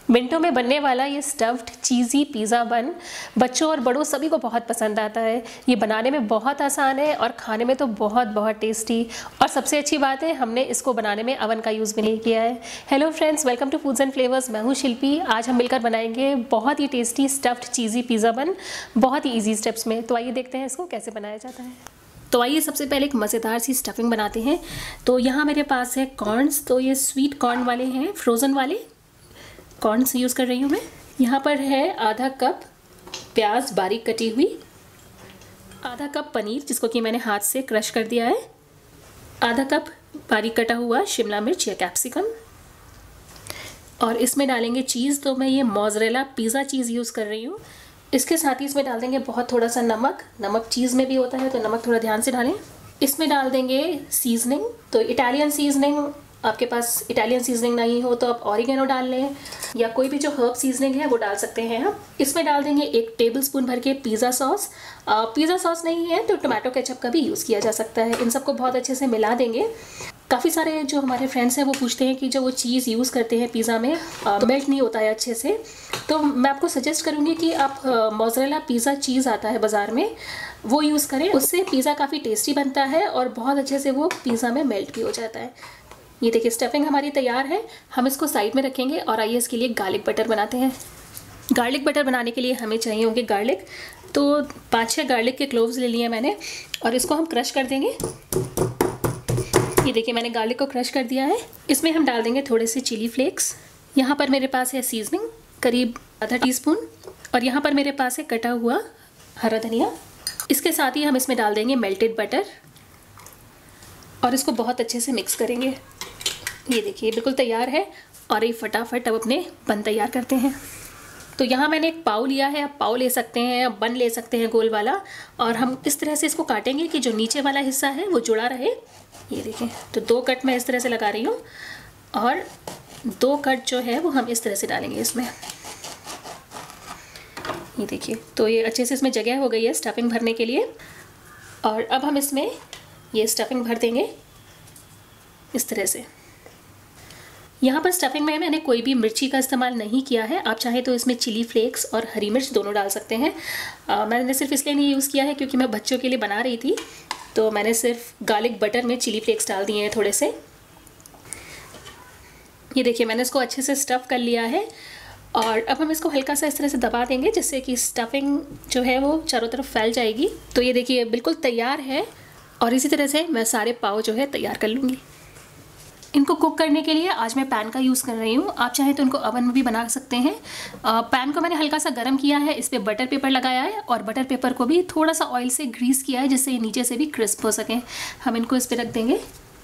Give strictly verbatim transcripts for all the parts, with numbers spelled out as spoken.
मिनटों में बनने वाला ये स्टफ्ड चीज़ी पिज़्ज़ा बन बच्चों और बड़ों सभी को बहुत पसंद आता है। ये बनाने में बहुत आसान है और खाने में तो बहुत बहुत टेस्टी। और सबसे अच्छी बात है, हमने इसको बनाने में अवन का यूज़ भी नहीं किया है। Hello friends, welcome to foods and flavours. मैं हूँ शिल्पी। आज हम मिलकर बनाएंगे बहुत ही tasty stuffed cheesy pizza bun, बहुत ही ईजी स्टेप्स में। तो आइए देखते हैं इसको कैसे बनाया जाता है। तो आइए सबसे पहले एक मज़ेदार सी स्टफिंग बनाते हैं। तो यहाँ मेरे पास है कॉर्न्स। तो ये स्वीट कॉर्न वाले हैं, फ्रोज़न वाले कॉर्न्स यूज़ कर रही हूँ मैं। यहाँ पर है आधा कप प्याज बारीक कटी हुई, आधा कप पनीर जिसको कि मैंने हाथ से क्रश कर दिया है, आधा कप बारीक कटा हुआ शिमला मिर्च या कैप्सिकम, और इसमें डालेंगे चीज़। तो मैं ये मोज़रेला पिज़्ज़ा चीज़ यूज़ कर रही हूँ। इसके साथ ही इसमें डाल देंगे बहुत थोड़ा सा नमक। नमक चीज़ में भी होता है तो नमक थोड़ा ध्यान से डालें। इसमें डाल देंगे सीजनिंग। तो इटालियन सीजनिंग, आपके पास इटालियन सीजनिंग नहीं हो तो आप ऑरिगेनो डाल लें या कोई भी जो हर्ब सीजनिंग है वो डाल सकते हैं हम। इसमें डाल देंगे एक टेबलस्पून भर के पिज़्ज़ा सॉस। पिज़्ज़ा सॉस नहीं है तो टोमेटो केचप का भी यूज़ किया जा सकता है। इन सबको बहुत अच्छे से मिला देंगे। काफ़ी सारे जो हमारे फ्रेंड्स हैं वो पूछते हैं कि जो वो चीज़ यूज़ करते हैं पिज़्ज़ा में तो मेल्ट नहीं होता है अच्छे से। तो मैं आपको सजेस्ट करूँगी कि आप मोज़रेला पिज़्ज़ा चीज़ आता है बाज़ार में, वो यूज़ करें। उससे पिज़्ज़ा काफ़ी टेस्टी बनता है और बहुत अच्छे से वो पिज़्ज़ा में मेल्ट भी हो जाता है। ये देखिए स्टफिंग हमारी तैयार है। हम इसको साइड में रखेंगे और आइए इसके लिए गार्लिक बटर बनाते हैं। गार्लिक बटर बनाने के लिए हमें चाहिए होंगे गार्लिक। तो पाँच छः गार्लिक के क्लोव्स ले लिए मैंने और इसको हम क्रश कर देंगे। ये देखिए मैंने गार्लिक को क्रश कर दिया है। इसमें हम डाल देंगे थोड़े से चिली फ्लेक्स। यहाँ पर मेरे पास है सीजनिंग करीब आधा टीस्पून, और यहाँ पर मेरे पास है कटा हुआ हरा धनिया। इसके साथ ही हम इसमें डाल देंगे मेल्टेड बटर और इसको बहुत अच्छे से मिक्स करेंगे। ये देखिए बिल्कुल तैयार है और ये फटाफट अब अपने बन तैयार करते हैं। तो यहाँ मैंने एक पाव लिया है, आप पाव ले सकते हैं, आप बन ले सकते हैं गोल वाला, और हम इस तरह से इसको काटेंगे कि जो नीचे वाला हिस्सा है वो जुड़ा रहे। ये देखिए तो दो कट मैं इस तरह से लगा रही हूँ और दो कट जो है वो हम इस तरह से डालेंगे इसमें। ये देखिए तो ये अच्छे से इसमें जगह हो गई है स्टफिंग भरने के लिए। और अब हम इसमें ये स्टफिंग भर देंगे इस तरह से। यहाँ पर स्टफिंग में मैंने कोई भी मिर्ची का इस्तेमाल नहीं किया है। आप चाहे तो इसमें चिली फ्लेक्स और हरी मिर्च दोनों डाल सकते हैं। आ, मैंने सिर्फ इसलिए नहीं यूज़ किया है क्योंकि मैं बच्चों के लिए बना रही थी, तो मैंने सिर्फ गार्लिक बटर में चिली फ्लेक्स डाल दिए हैं थोड़े से। ये देखिए मैंने इसको अच्छे से स्टफ़ कर लिया है और अब हम इसको हल्का सा इस तरह से दबा देंगे जिससे कि स्टफिंग जो है वो चारों तरफ फैल जाएगी। तो ये देखिए बिल्कुल तैयार है और इसी तरह से मैं सारे पाव जो है तैयार कर लूँगी। इनको कुक करने के लिए आज मैं पैन का यूज़ कर रही हूँ। आप चाहें तो इनको ओवन में भी बना सकते हैं। आ, पैन को मैंने हल्का सा गर्म किया है, इस पर बटर पेपर लगाया है और बटर पेपर को भी थोड़ा सा ऑयल से ग्रीस किया है जिससे ये नीचे से भी क्रिस्प हो सके। हम इनको इस पर रख देंगे।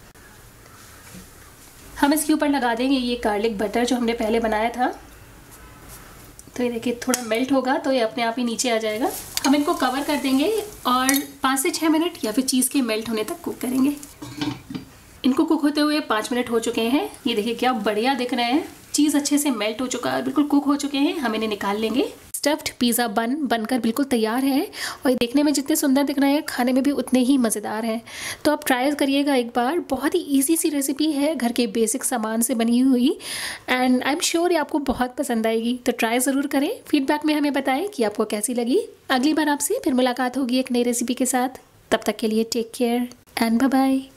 हम इसके ऊपर लगा देंगे ये गार्लिक बटर जो हमने पहले बनाया था। तो ये देखिए थोड़ा मेल्ट होगा तो ये अपने आप ही नीचे आ जाएगा। हम इनको कवर कर देंगे और पाँच से छः मिनट या फिर चीज़ के मेल्ट होने तक कुक करेंगे। इनको कुक होते हुए पाँच मिनट हो चुके हैं। ये देखिए क्या बढ़िया दिख रहे हैं। चीज़ अच्छे से मेल्ट हो चुका है, बिल्कुल कुक हो चुके हैं। हम इन्हें निकाल लेंगे। स्टफ्ड पिज़्ज़ा बन बनकर बिल्कुल तैयार है और ये देखने में जितने सुंदर दिख रहे हैं खाने में भी उतने ही मज़ेदार हैं। तो आप ट्राई करिएगा एक बार। बहुत ही इजी सी रेसिपी है, घर के बेसिक सामान से बनी हुई, एंड आई एम श्योर ये आपको बहुत पसंद आएगी। तो ट्राई ज़रूर करें। फीडबैक में हमें बताएं कि आपको कैसी लगी। अगली बार आपसे फिर मुलाकात होगी एक नई रेसिपी के साथ। तब तक के लिए take care and bye bye.